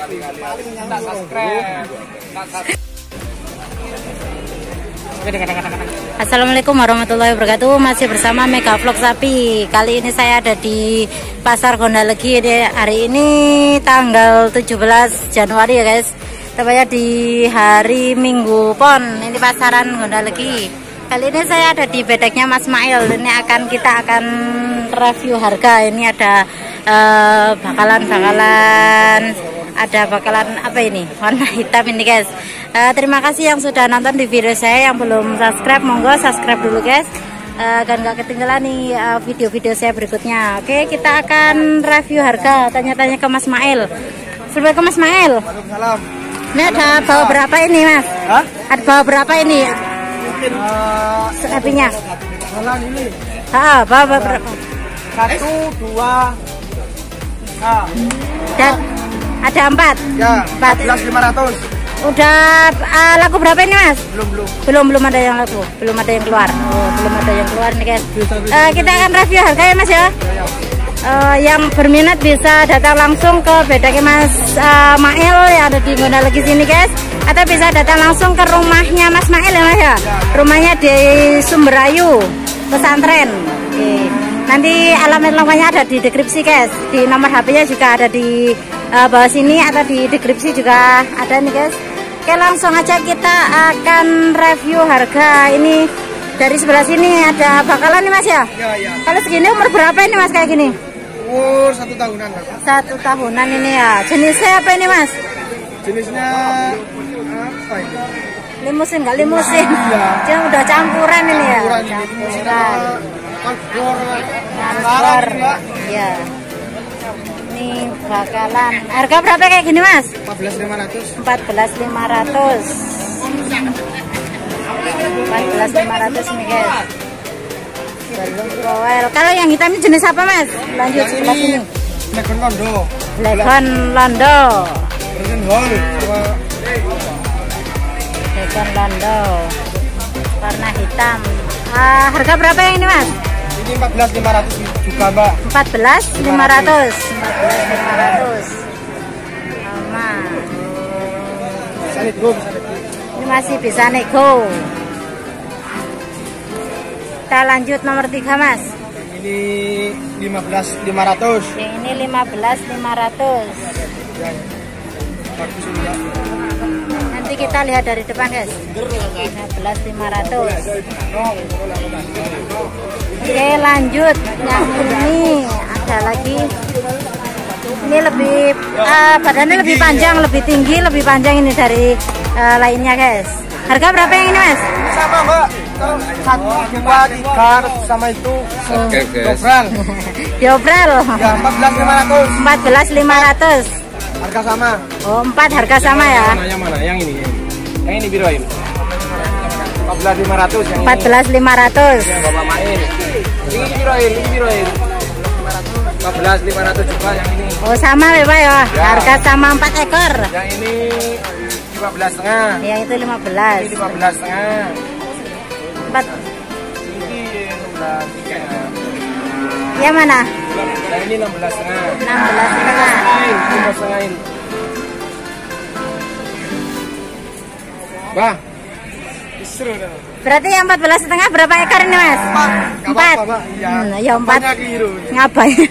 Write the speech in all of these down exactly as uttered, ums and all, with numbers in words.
Assalamualaikum warahmatullahi wabarakatuh. Masih bersama Mega Vlog Sapi. Kali ini saya ada di Pasar Gondalegi. Hari ini tanggal tujuh belas Januari ya guys. Tepatnya di hari Minggu Pon. Ini pasaran Gondalegi. Kali ini saya ada di bedeknya Mas Mail. Ini akan kita akan review harga. Ini ada bakalan-bakalan uh, ada bakalan apa ini? Warna hitam ini guys. Uh, terima kasih yang sudah nonton di video saya. Yang belum subscribe, monggo subscribe dulu guys. Uh, agar nggak ketinggalan nih video-video uh, saya berikutnya. Oke, kita akan review harga. Tanya-tanya ke Mas Mail. Assalamualaikum Mas Mail. Waalaikumsalam. Ini ada bawa berapa ini Mas? Hah? Ada bawa berapa ini? Uh, Sapinya. Jalan ini. Ah, bawa berapa? Satu, dua, tiga. Dan ada empat. Ya, empat. empat belas lima ratus. Udah uh, laku berapa ini Mas? Belum belum. Belum belum ada yang laku, belum ada yang keluar. Oh, belum ada yang keluar nih guys. Uh, kita akan review harga ya Mas ya. Uh, yang berminat bisa datang langsung ke bedaknya Mas uh, Mail yang ada di Gondalegi sini guys, atau bisa datang langsung ke rumahnya Mas Mail ya Mas ya. Rumahnya di Sumberayu Pesantren. Oke. Nanti alamat lengkapnya ada di deskripsi guys. Di nomor H P-nya juga ada di uh, bawah sini atau di deskripsi juga ada nih guys. Oke, langsung aja kita akan review harga. Ini dari sebelah sini ada bakalan nih Mas ya. Ya ya. Kalau segini umur berapa ini Mas kayak gini? Umur satu tahunan. Satu tahunan ini ya. Jenisnya apa ini Mas? Jenisnya apa ini? Limusin nggak limusin? Iya. Dia udah campuran ini ya. Campuran ini. Campuran. Angkor. Angkor. Iya. Ini bakalan. Harga berapa kayak gini Mas? empat belas lima ratus. empat belas lima ratus. empat belas lima ratus nih guys. Belum royal. Kalau yang hitam ini jenis apa Mas? Lanjut sebelah sini. Legon Londo. Legon Londo. Legon Hall. Legon Londo. Warna hitam. Uh, harga berapa yang ini Mas? Ini empat belas lima ratus juga Mbak. empat belas lima ratus. empat belas lima ratus. Sama. Bisa nego. Ini masih bisa nego. Kita lanjut nomor tiga Mas. Ini lima belas lima ratus. Yang ini lima belas lima ratus. Ya. Bagus ini ya. Nanti kita lihat dari depan guys. lima belas lima ratus. Oke, lanjut. Yang ini ada lagi. Ini lebih uh, badannya lebih panjang, lebih tinggi, lebih panjang ini dari uh, lainnya guys. Harga berapa yang ini Mas? Sama Mbak. Satu, dua, tiga sama itu. Oke guys. Dobral. Diobral. Ya, empat belas lima ratus. empat belas lima ratus. Harga sama. Oh, empat harga sama ya. Mana yang mana? Yang ini. Yang ini biruin. empat belas lima ratus yang empat belas lima ratus. ini. Yang Bapak main. Ini biruin, ini biruin. empat belas lima ratus juga yang ini. Oh, sama ya Pak ya. Ya. Harga sama empat ekor. Yang ini lima belas setengah. Yang itu lima belas. Ini lima belas setengah. empat. Ini enam belas setengah. Yang mana? Yang ini enam belas setengah. enam belas setengah. enam belas setengah ini. Bah. Seru dah. Berarti yang empat belas setengah berapa ekor ini Mas? Empat. Ya. Hmm, ya empat. Banyak keliru. Ngapain?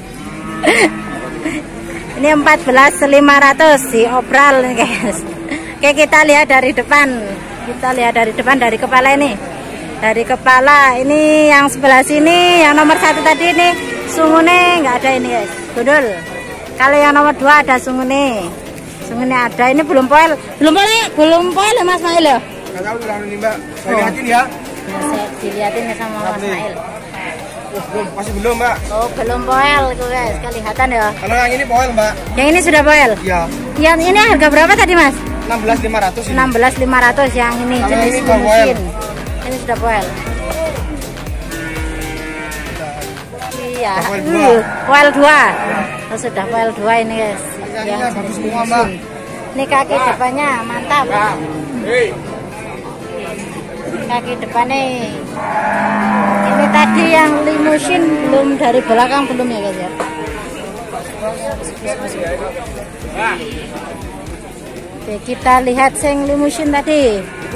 Ini empat belas lima ratus di obral nih guys. Oke, kita lihat dari depan. Kita lihat dari depan dari kepala ini. Dari kepala ini yang sebelah sini yang nomor satu tadi ini sungune nggak ada ini guys. Gundul. Kalau yang nomor dua ada sungune. Sungune ada. Ini belum poel. Belum poel, belum poel ya Mas Mail ya? Nggak tahu udah ini Mbak. Saya Oh. lihatin ya. Ya, saya dilihatin ya sama Mas Mail. Oh, belum, masih belum Mbak. Oh, belum poel tuh guys. Kelihatan ya. Kalau yang ini poel Mbak. Yang ini sudah poel. Ya. Yang ini harga berapa tadi Mas? enam belas lima ratus ini. enam belas lima ratus yang ini. Kalau Jenis ini sudah limusin. Ini sudah poel. Iya. Sudah poel dua. Uh, poel dua. Oh, sudah poel dua ini guys. Kakinya bagus semua Mbak. Ini kaki depannya mantap. Hei. Kaki depannya. Ini tadi yang limusin belum dari belakang belum ya guys ya. Oke, kita lihat sing limusin tadi.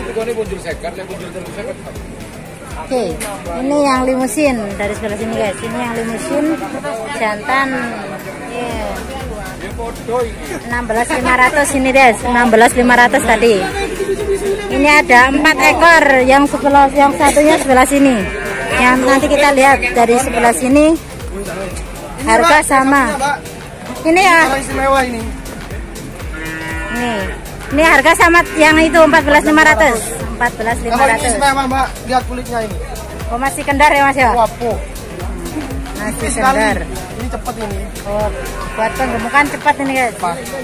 Oke, ini yang limusin dari sebelah sini guys. Ini yang limusin jantan. Yeah. enam belas lima ratus ini guys, enam belas lima ratus tadi. Ini ada empat ekor, yang sebelah yang satunya sebelah sini. Yang nanti kita lihat dari sebelah sini harga sama. Ini ya. ini. Nih. Ini harga sama yang itu empat belas lima ratus. empat belas lima ratus. Mbak, lihat kulitnya ini. Oh, masih kendar ya Mas ya? Wapo. Masih kendar. Ini cepat ini. Oh, buat penggemukan cepat ini guys.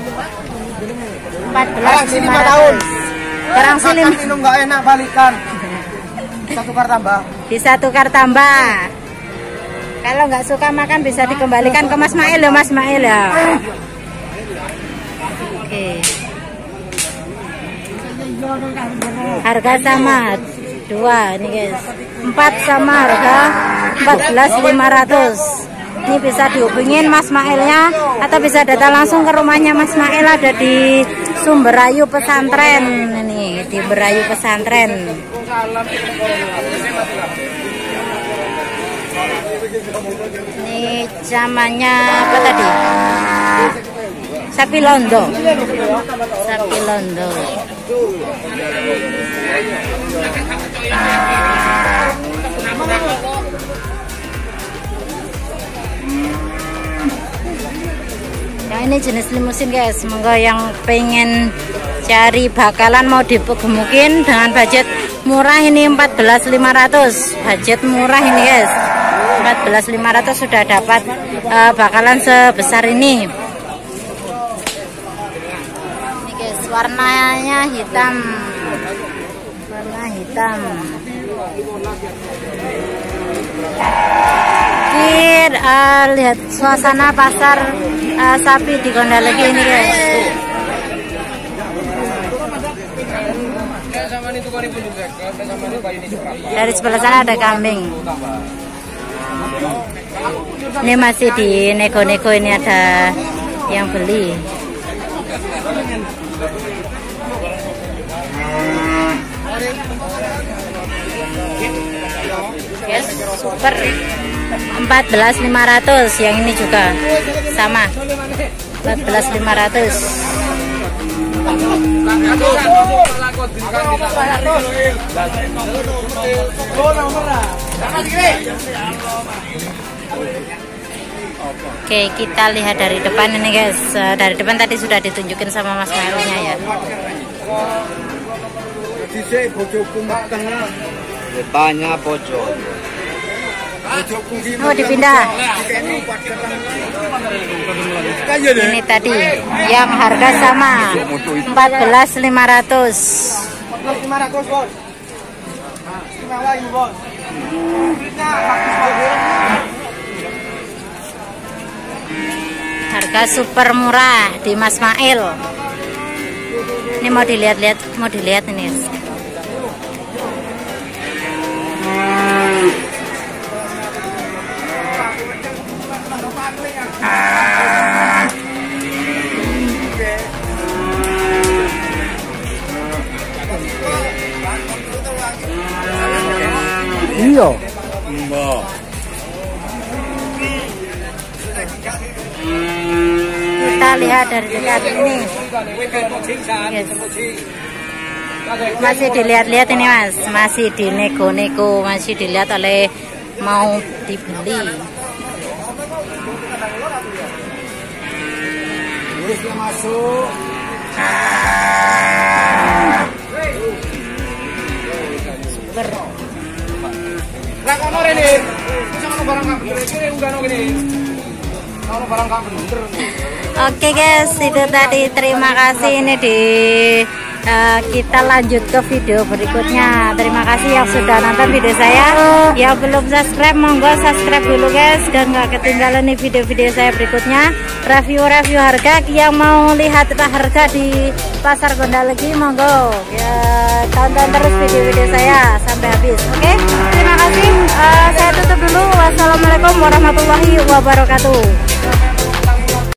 empat belas lima tahun. Sekarang sini minum nggak enak balikan. Bisa tukar tambah. Bisa tukar tambah. Kalau nggak suka makan bisa dikembalikan ke Mas Mail ya Mas Mail ya. Oke. Harga sama dua ini guys. Empat sama harga empat belas lima ratus. Ini bisa dihubungin Mas Mailnya atau bisa datang langsung ke rumahnya Mas Mail, ada di Sumberayu Pesantren. Ini di Berayu Pesantren. Ini zamannya apa tadi? Sapi londo. Sapi londo. Yang ini jenis limusin guys. Semoga yang pengen cari bakalan mau digemukin dengan budget murah ini empat belas lima ratus. Budget murah ini guys. empat belas lima ratus sudah dapat uh, bakalan sebesar ini. Ini guys, warnanya hitam. Warna hitam. Kita uh, lihat suasana pasar uh, sapi di Gondalegi ini guys. Dari sebelah sana ada kambing. Ini masih di nego-nego, ini ada yang beli. Yes, super. empat belas lima ratus, yang ini juga sama. empat belas lima ratus. Oke, kita lihat dari depan ini guys. Dari depan tadi sudah ditunjukin sama Mas Mailnya ya. Tanya pojok. Oh, dipindah. Ini tadi yang harga sama empat belas lima ratus. Harga super murah di Mas Mail. Ini mau dilihat-lihat, mau dilihat ini. Iya. Kita lihat dari dekat ini. Yes. Masih dilihat-lihat ini Mas, masih dinego-nego, masih dilihat oleh mau dibeli. Masuk. Super. Oke guys, itu tadi, terima kasih. Ini di uh, kita lanjut ke video berikutnya. Terima kasih yang sudah nonton video saya. Yang belum subscribe, monggo subscribe dulu guys, dan nggak ketinggalan nih video-video saya berikutnya. Review-review harga, yang mau lihat harga di pasar Gondalegi, monggo ya, tonton terus video-video saya sampai habis. Oke, terima kasih. Uh, saya tutup dulu. Wassalamualaikum warahmatullahi wabarakatuh.